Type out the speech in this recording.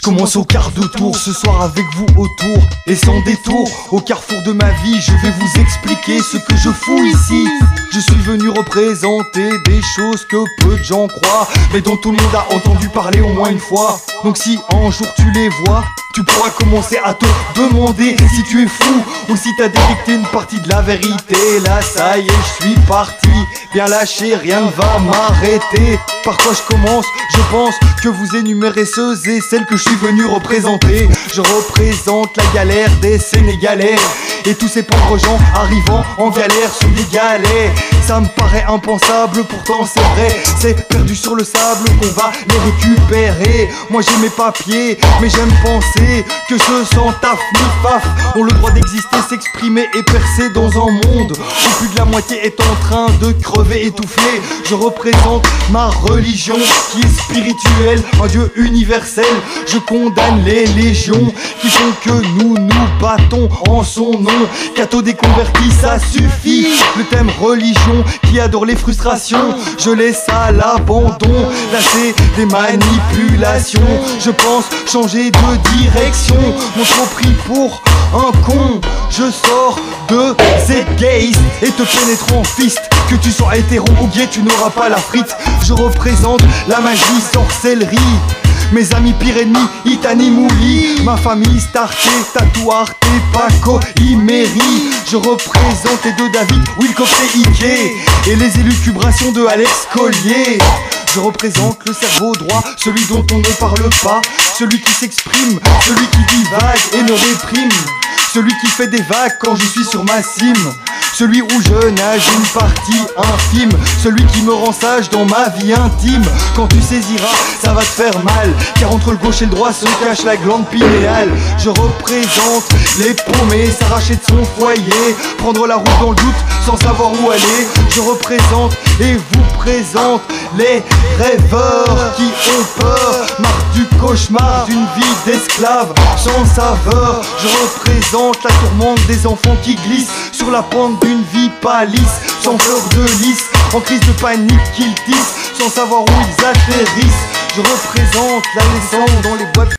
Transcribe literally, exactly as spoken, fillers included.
Commence au quart de tour, ce soir avec vous autour et sans détour. Au carrefour de ma vie, je vais vous expliquer ce que je fous ici. Je suis venu représenter des choses que peu de gens croient, mais dont tout le monde a entendu parler au moins une fois. Donc si un jour tu les vois, tu pourras commencer à te demander si tu es fou ou si t'as détecté une partie de la vérité. Là ça y est, je suis parti, bien lâché, rien ne va m'arrêter. Par quoi je commence? Je pense que vous énumérez ceux et celles que je suis venu représenter. Je représente la galère des Sénégalais et tous ces pauvres gens arrivant en galère sur des galets. Ça me paraît impensable, pourtant c'est vrai, c'est perdu sur le sable qu'on va les récupérer. Moi j'ai mes papiers, mais j'aime penser que ceux sans taf ni paf ont le droit d'exister, s'exprimer et percer dans un monde où plus de la moitié est en train de crever étouffé. Je représente ma religion qui est spirituelle, un Dieu universel. Je condamne les légions qui font que nous nous battons en son nom. Catho déconverti, ça suffit. Le thème religion qui adore les frustrations, je laisse à l'abandon. Là c'est des manipulations. Je pense changer de direction. Mon trop pris pour un con. Je sors de Zeitgeist et te pénétre en fist. Que tu sois hétéro ou gay, tu n'auras pas la frite. Je représente la magie, sorcellerie. Mes amis pire ennemis, Itani Mouli. Ma famille Starké, Tatouarte, Paco, Iméri. Je représente les deux David, Wilcox et Ike. Et les élucubrations de Alex Collier. Je représente le cerveau droit, celui dont on ne parle pas. Celui qui s'exprime, celui qui divague et ne réprime. Celui qui fait des vagues quand je suis sur ma cime. Celui où je nage une partie infime. Celui qui me rend sage dans ma vie intime. Quand tu saisiras, ça va te faire mal, car entre le gauche et le droit se cache la glande pinéale. Je représente les paumés, s'arracher de son foyer, prendre la route dans le doute sans savoir où aller. Je représente et vous présente les rêveurs qui ont peur, marre du cauchemar d'une vie d'esclave sans saveur. Je représente la tourmente des enfants qui glissent sur la pente d'une vie pas lisse, sans fleur de lys, en crise de panique qu'ils tissent sans savoir où ils atterrissent. Je représente la naissance dans les boîtes